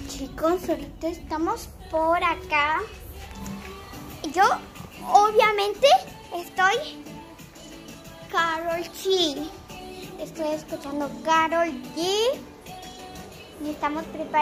Chicos, ahorita estamos por acá. Yo, obviamente, estoy Karol G. Estoy escuchando Karol G. Y estamos preparados.